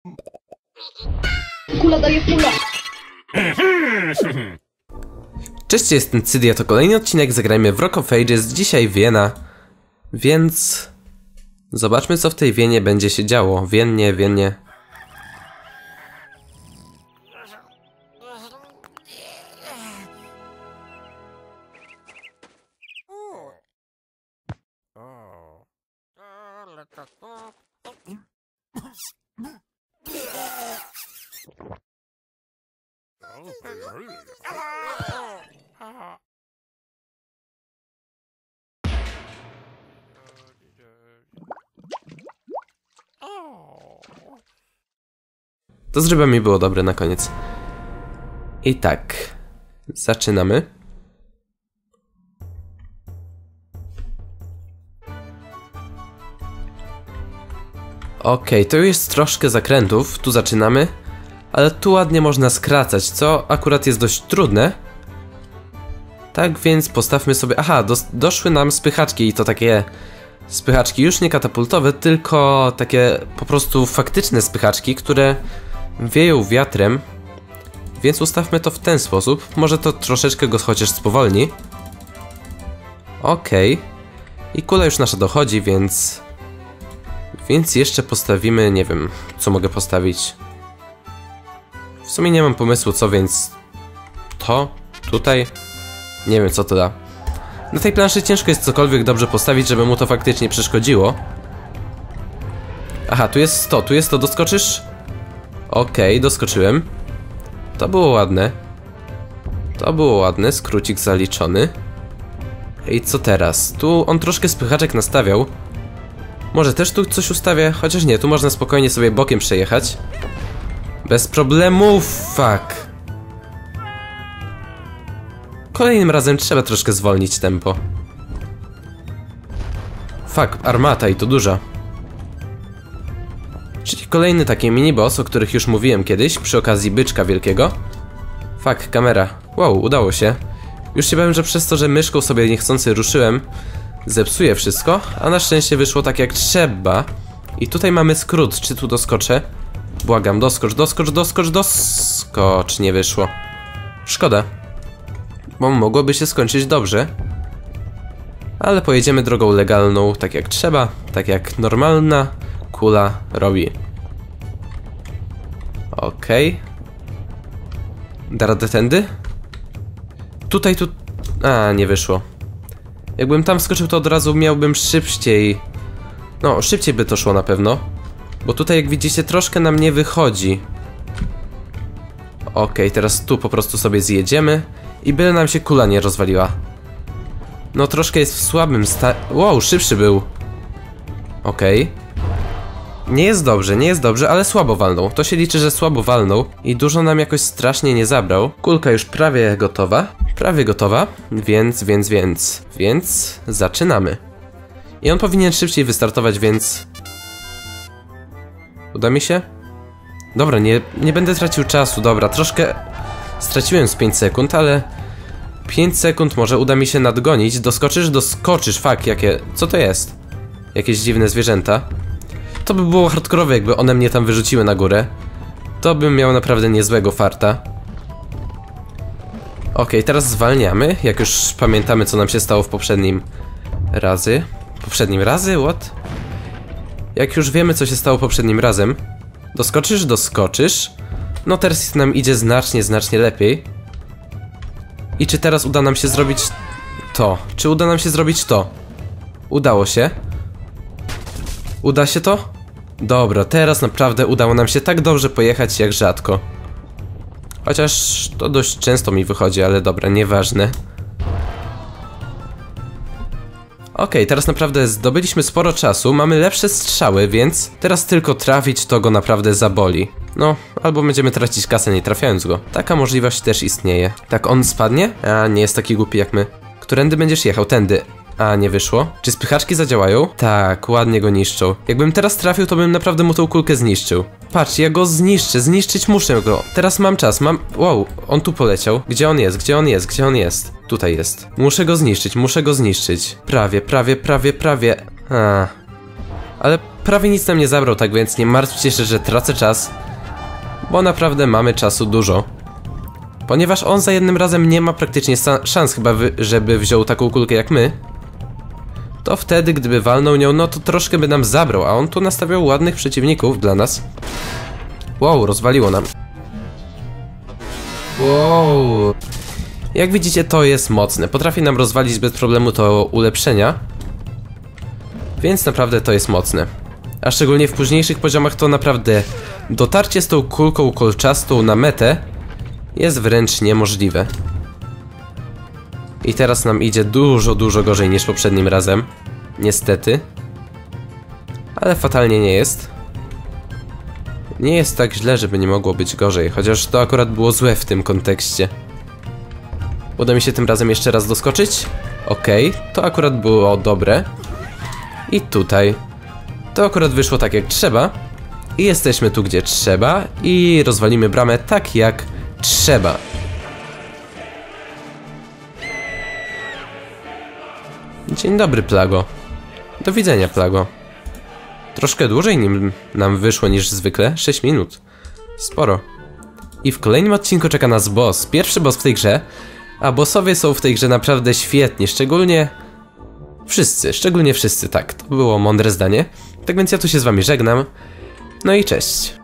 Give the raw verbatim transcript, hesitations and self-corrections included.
Kula daje kula. Cześć, jestem Cydia, to kolejny odcinek, zagrajmy w Rock of Ages, dzisiaj Wiena. Więc... zobaczmy, co w tej Wienie będzie się działo. Wiennie, Wiennie. To z rybami było dobre na koniec. I tak, zaczynamy. Okej, okay, to jest troszkę zakrętów, tu zaczynamy. Ale tu ładnie można skracać, co akurat jest dość trudne. Tak więc postawmy sobie... Aha, dos doszły nam spychaczki i to takie... spychaczki już nie katapultowe, tylko takie po prostu faktyczne spychaczki, które wieją wiatrem. Więc ustawmy to w ten sposób. Może to troszeczkę go chociaż spowolni. Okej. Okay. I kula już nasza dochodzi, więc... Więc jeszcze postawimy... nie wiem, co mogę postawić. W sumie nie mam pomysłu co, więc... To? Tutaj? Nie wiem co to da. Na tej planszy ciężko jest cokolwiek dobrze postawić, żeby mu to faktycznie przeszkodziło. Aha, tu jest sto, tu jest to, doskoczysz? Okej, okay, doskoczyłem. To było ładne. To było ładne, skrócik zaliczony. I co teraz? Tu on troszkę spychaczek nastawiał. Może też tu coś ustawię? Chociaż nie, tu można spokojnie sobie bokiem przejechać. Bez problemów, fuck. Kolejnym razem trzeba troszkę zwolnić tempo. Fuck, armata i to duża. Czyli kolejny taki mini-boss, o których już mówiłem kiedyś, przy okazji byczka wielkiego. Fuck, kamera. Wow, udało się. Już się bałem, że przez to, że myszką sobie niechcący ruszyłem, zepsuję wszystko, a na szczęście wyszło tak jak trzeba. I tutaj mamy skrót, czy tu doskoczę? Błagam, doskocz, doskocz, doskocz, doskocz. Nie wyszło. Szkoda. Bo mogłoby się skończyć dobrze. Ale pojedziemy drogą legalną, tak jak trzeba, tak jak normalna kula robi. Okej. Okay. Da radę tędy? Tutaj, tu... A, nie wyszło. Jakbym tam wskoczył, to od razu miałbym szybciej... No, szybciej by to szło na pewno. Bo tutaj, jak widzicie, troszkę nam nie wychodzi. Okej, okay, teraz tu po prostu sobie zjedziemy. I byle nam się kula nie rozwaliła. No troszkę jest w słabym stanie. Wow, szybszy był. Okej. Okay. Nie jest dobrze, nie jest dobrze, ale słabo walnął. To się liczy, że słabo walnął. I dużo nam jakoś strasznie nie zabrał. Kulka już prawie gotowa. Prawie gotowa. Więc, więc, więc. Więc zaczynamy. I on powinien szybciej wystartować, więc... Uda mi się? Dobra, nie, nie będę tracił czasu. Dobra, troszkę... Straciłem z pięć sekund, ale... pięć sekund może uda mi się nadgonić. Doskoczysz? Doskoczysz, fuck, jakie... Co to jest? Jakieś dziwne zwierzęta. To by było hardkorowe, jakby one mnie tam wyrzuciły na górę. To bym miał naprawdę niezłego farta. Okej, okay, teraz zwalniamy. Jak już pamiętamy, co nam się stało w poprzednim razy. Poprzednim razy? What? Jak już wiemy, co się stało poprzednim razem. Doskoczysz? Doskoczysz. No teraz nam idzie znacznie, znacznie lepiej. I czy teraz uda nam się zrobić to? Czy uda nam się zrobić to? Udało się. Uda się to? Dobra, teraz naprawdę udało nam się tak dobrze pojechać jak rzadko. Chociaż to dość często mi wychodzi, ale dobra, nieważne. Okej, okay, teraz naprawdę zdobyliśmy sporo czasu, mamy lepsze strzały, więc teraz tylko trafić to go naprawdę zaboli. No, albo będziemy tracić kasę nie trafiając go. Taka możliwość też istnieje. Tak, on spadnie? A, nie jest taki głupi jak my. Którędy będziesz jechał? Tędy. A, nie wyszło. Czy spychaczki zadziałają? Tak, ładnie go niszczą. Jakbym teraz trafił, to bym naprawdę mu tą kulkę zniszczył. Patrz, ja go zniszczę, zniszczyć muszę go. Teraz mam czas, mam... Wow, on tu poleciał. Gdzie on jest, gdzie on jest, gdzie on jest? Tutaj jest. Muszę go zniszczyć, muszę go zniszczyć. Prawie, prawie, prawie, prawie. A. Ale prawie nic nam nie zabrał, tak więc nie martwcie się, że tracę czas, bo naprawdę mamy czasu dużo. Ponieważ on za jednym razem nie ma praktycznie szans chyba, żeby wziął taką kulkę jak my, to wtedy, gdyby walnął nią, no to troszkę by nam zabrał, a on tu nastawiał ładnych przeciwników dla nas. Wow, rozwaliło nam. Wow. Jak widzicie, to jest mocne. Potrafi nam rozwalić bez problemu to ulepszenia. Więc naprawdę to jest mocne. A szczególnie w późniejszych poziomach to naprawdę dotarcie z tą kulką kolczastą na metę jest wręcz niemożliwe. I teraz nam idzie dużo, dużo gorzej niż poprzednim razem. Niestety. Ale fatalnie nie jest. Nie jest tak źle, żeby nie mogło być gorzej, chociaż to akurat było złe w tym kontekście. Uda mi się tym razem jeszcze raz doskoczyć? Okej, okay, to akurat było dobre. I tutaj. To akurat wyszło tak jak trzeba. I jesteśmy tu gdzie trzeba. I rozwalimy bramę tak jak trzeba. Dzień dobry, Plago. Do widzenia, Plago. Troszkę dłużej nim nam wyszło niż zwykle. sześć minut. Sporo. I w kolejnym odcinku czeka nas boss. Pierwszy boss w tej grze. A bossowie są w tej grze naprawdę świetni. Szczególnie... Wszyscy. Szczególnie wszyscy, tak. To było mądre zdanie. Tak więc ja tu się z wami żegnam. No i cześć.